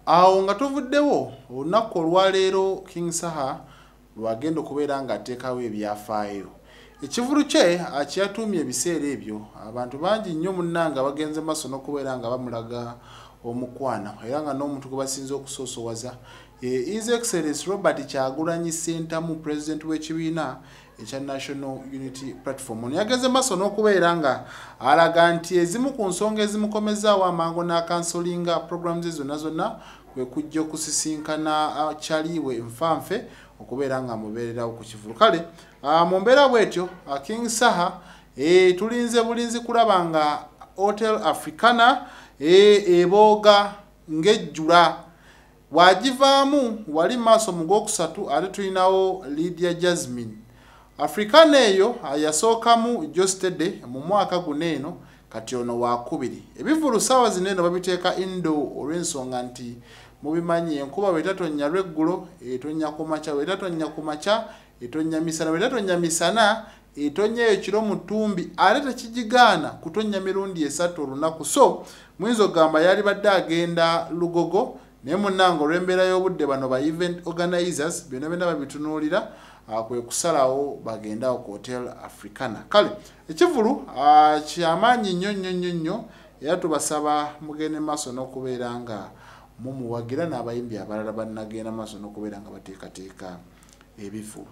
awo nga tuvuddewo olunaku olwaleero King Saha lwagenda okubeera nga ateekawo ebyafaayo. Ekivulu kye akyatumye ebiseera ebyo abantu bangi nnyo munnanga bagenze maaso n'okubeera nga bamulaga omukwana era nga n'omuntu gwe basinze okusoosowaza His Excellency Robert Kyagulanyi Ssentamu President w'ekibiina ekya National Unity Platform. Ono yagenze maaso n'okubeera nga alaga nti ezimu ku nsonga ezimukomezaawo amangu n'akansolinga programs zonna kwe kujja okusisinkana kyaliwe nfanfe okubeera nga mubeererawo ku kivulu. Kale mu mbeera bwetyo King Saha tulinze bulinzi kulaba nga Hotel Africana ebooga ng'ejjula wagivaamu wali maaso mu gwokusatu ate tulinawo Lydia Jasmine. Africana eyo yasookamu Jostede mu mwaka guno eno kati ono wakubiri. Ebivulu ssaawa zino eno babiteeka indo olw'ensonga nti mubimanyi enkuba bwetatonya lweggulo etonya ku makya, bwetatonya ku makya etonya misana, bwetatonya misana etonya ekiro mu ttumbi ate tekigigaana kutonya mirundi esatu olunaku. So muyinza okugamba yali badde agenda Lugogo naye munnanga olw'embeera y'obudde bano ba event organizers byonna byonna babitunuulira kwe kusalawo bagendawo ku Hotel Africana. Kale ekivulu kyamaanyi nnyo era tubasaba mugende maaso n'okubeera nga mumuwagira n'abayimbi abalala bannagenda maaso n'okubeera nga bateekateeka ebivulu.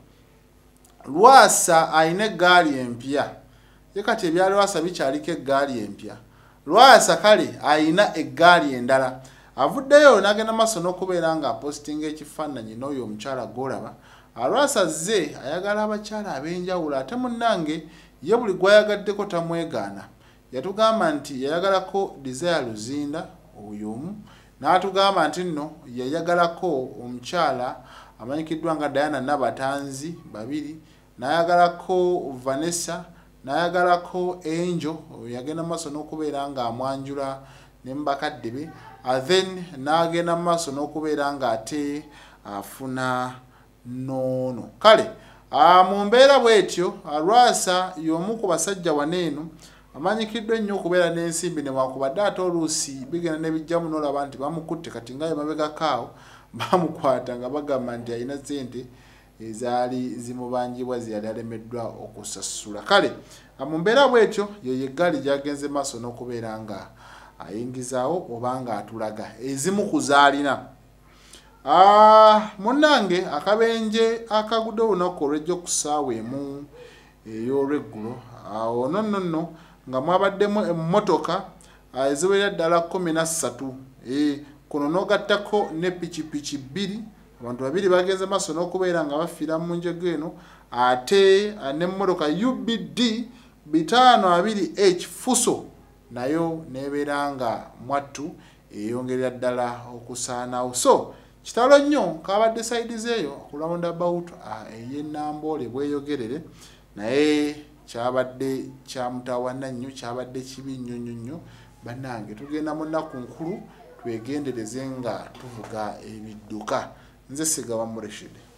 Lwasa ayina eggaali empya. Ye kati ebya Lwasa bikyaliko eggaali empya. Lwasa kale ayina eggaali endala. Avuddeyo n'agenda maaso n'okubeera nga apostinga ekifaananyi n'oyo omukyala gw'olaba. Lwasa zze ayagala abakyala ab'enjawulo ate munnange ye buli gw'ayagaddeko tamwegaana. Yatugamba nti yayagalako Desire Luzinda oyo omu, n'atugamba nti nno yayagalako omukyala amanyikiddwa nga Diana Nabatanzi babiri, n'ayagalako Vanessa, n'ayagalako Angel yagenda maaso n'okubeera nga amwanjula ne mubakadde be, then n'agenda maaso n'okubeera nga ate afuna Nono. Kale mu mbeera bwetyo Lwasa y'omu ku basajja waneeno amanyikiddwa ennyo okubeera n'ensimbi newankubadde ate oluusi bigenda ne bijjamu n'olaba nti bamukutte kati nga emabegakaawo bamukwata nga bagamba nti alina ssente ezaali zimubangibwa zeyali alemeddwa okusasula. Kale mu mbeera bwetyo yeyo eggaali gyagenze maaso n'okubeera nga ayingizaawo oba nga atulaga ezimu ku zaalina. Munnange akabenje akagudde olunaku olw'ejjo ku ssaawa emu ey'olweggulo awo nonno nga mwabaddemu emmotoka eziwerera ddala 13 kuno n'ogattako ne pikipiki 2. Abantu babiri bagenze maaso n'okubeera nga bafiira mu njego eno ate n'emmotoka UBD 520H Fuso nayo nebeera nga mwattu eyongerera ddala okusaanawo. So kitalo nnyo kabadde side zeeyo okulawunda about ey'ennamboole bweyogerere naye kyabadde kyamutawana nnyo, kyabadde kibi nnyo. Bannange tugenda mu nnaku nkulu twegendereze nga tuvuga ebidduka. Nze Sigaba Mureshid.